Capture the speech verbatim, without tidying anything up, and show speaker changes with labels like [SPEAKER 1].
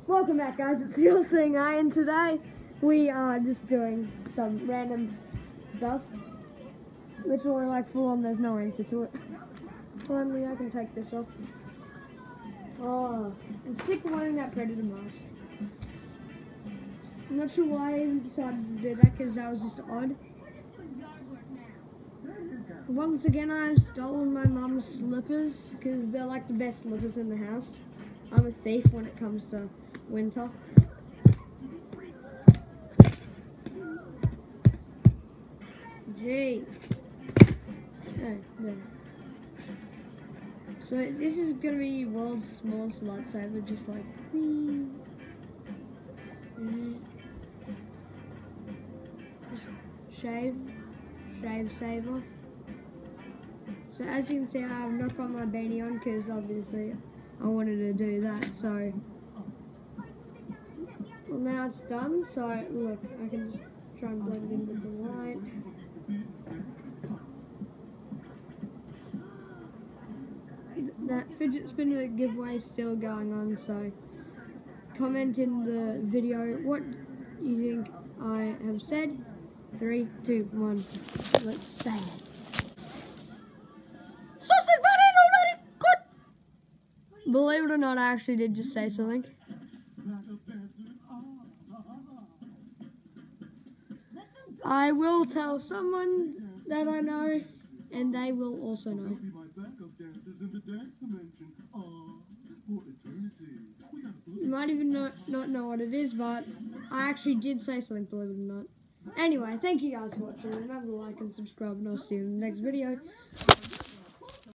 [SPEAKER 1] Welcome back, guys. It's You're Seeing I, and today we are just doing some random stuff. Literally, like, full on, there's no answer to it. Finally, I can take this off. Oh, I'm sick of wearing that Predator mask. I'm not sure why I even decided to do that, because that was just odd. Once again, I've stolen my mum's slippers, because they're like the best slippers in the house. I'm a thief when it comes to winter. Jeez. Oh, no. So this is gonna be world's smallest lightsaber, just like whee. Mm. Just shave, shave saber. So as you can see, I have not got my beanie on because obviously I wanted to do that. So well, now it's done. So look, I can just try and blend in with the light. That fidget spinner giveaway is still going on, so comment in the video what you think I have said. Three, two, one, let's say it. Sausage button already good! Believe it or not, I actually did just say something. I will tell someone that I know, and they will also know. You might even not, not know what it is, but I actually did say something, believe it or not. Anyway, thank you guys for watching. Remember to like and subscribe, and I'll see you in the next video.